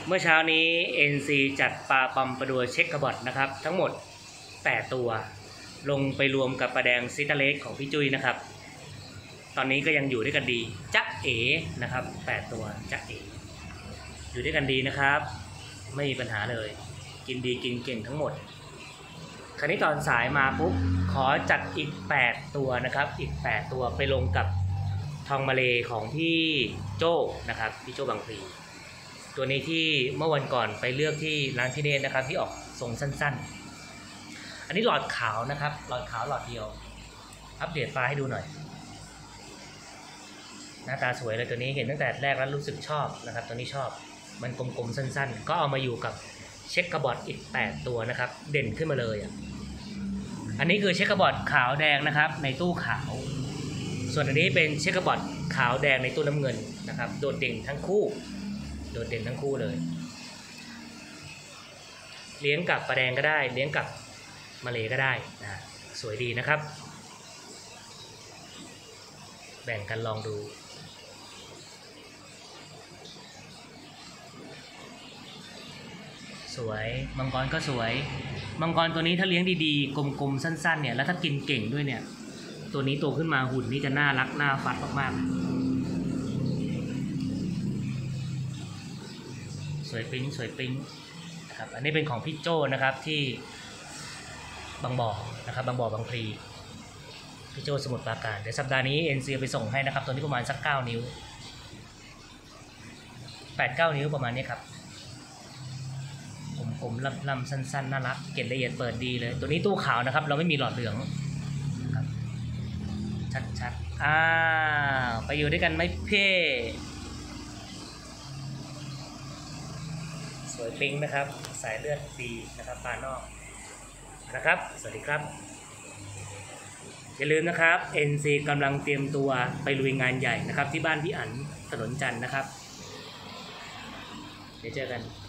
เมื่อเช้านี้ NC จัดปลาปัมปลาดัวเช็คกระบอดนะครับทั้งหมด8ตัวลงไปรวมกับปลาแดงซิตาเล็กของพี่จุ้ยนะครับตอนนี้ก็ยังอยู่ด้วยกันดีจ๊ะเอ๋นะครับ8ตัวจ๊ะเอ๋อยู่ด้วยกันดีนะครับไม่มีปัญหาเลยกินดีกินเก่งทั้งหมดคราวนี้ตอนสายมาปุ๊บขอจัดอีก8ตัวนะครับอีก8ตัวไปลงกับทองมาเลของพี่โจ้นะครับพี่โจ้บางพลีตัวนี้ที่เมื่อวันก่อนไปเลือกที่ร้านพี่เนตนะครับที่ออกทรงสั้นๆอันนี้หลอดขาวนะครับหลอดขาวหลอดเดียวอัปเดตปลาให้ดูหน่อยหน้าตาสวยเลยตัวนี้เห็นตั้งแต่แรกแล้วรู้สึกชอบนะครับตัวนี้ชอบมันกลมๆสั้นๆก็เอามาอยู่กับเช็คกระบอดอีก8ตัวนะครับเด่นขึ้นมาเลยอันนี้คือเช็คกระบอดขาวแดงนะครับในตู้ขาวส่วนอันนี้เป็นเช็คกระบอดขาวแดงในตู้น้ำเงินนะครับโดดเด่นทั้งคู่เลยเลี้ยงกับปลาแดงก็ได้เลี้ยงกับมาเลก็ได้นะสวยดีนะครับแบ่งกันลองดูสวยมังกรก็สวยมังกรตัวนี้ถ้าเลี้ยงดีๆกลมๆสั้นๆเนี่ยแล้วถ้ากินเก่งด้วยเนี่ยตัวนี้โตขึ้นมาหุ่นนี่จะน่ารักน่าฟัดมากๆสวยปิ๊งนะครับอันนี้เป็นของพี่โจ้นะครับที่บางบ่อนะครับบางบ่อบางพลีพี่โจ้สมุทรปราการเดี๋ยวสัปดาห์นี้ NC ไปส่งให้นะครับตัวนี้ประมาณสัก9 นิ้ว 8-9 นิ้วประมาณนี้ครับผมลำสั้นๆน่ารักเก็บละเอียดเปิดดีเลยตัวนี้ตู้ขาวนะครับเราไม่มีหลอดเหลืองครับชัดไปอยู่ด้วยกันไหมเพ่สวยปิ๊งนะครับสายเลือดดีนะครับปลานอกนะครับสวัสดีครับอย่าลืมนะครับ NC กำลังเตรียมตัวไปลุยงานใหญ่นะครับที่บ้านพี่อั๋นถนนจันทร์นะครับเดี๋ยวเจอกัน